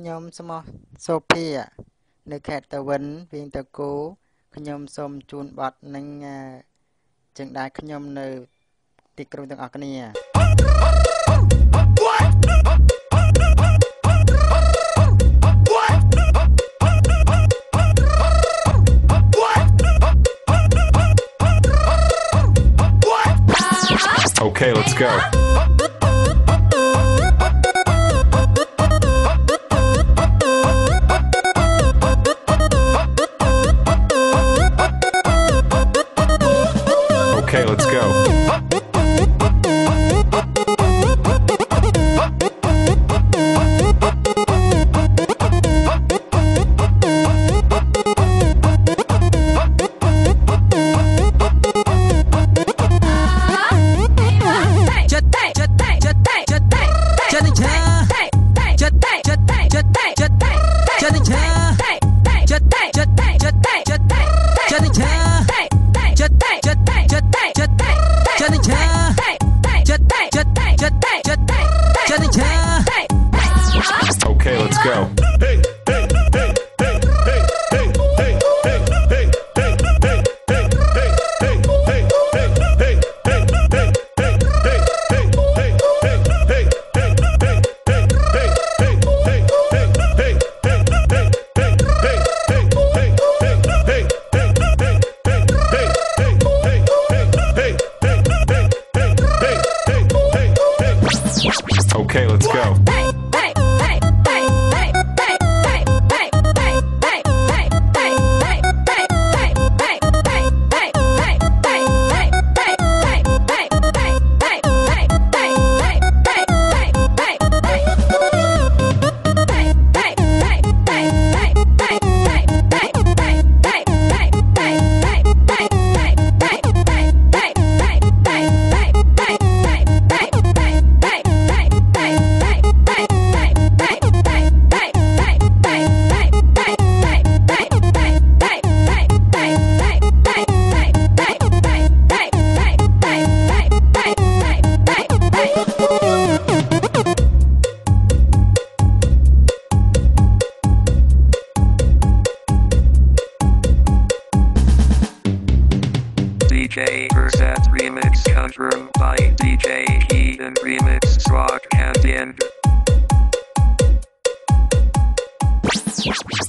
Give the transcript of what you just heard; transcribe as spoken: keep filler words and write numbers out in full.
ខ្ញុំស្មោះសូភានៅខេត្តតាវិនវិញតកូខ្ញុំសូមជូនប័ណ្ណនឹងចឹងដែរខ្ញុំនៅទីក្រុងទាំងអស់គ្នា Okay, let's go. Okay, let's go. Okay, let's go. Hey, hey, hey, hey, hey, hey, hey, hey, hey, hey, hey, hey, hey, hey, hey, Okay, let's go. D J Versat Remix confirmed by D J Heathen Remix Rock and End.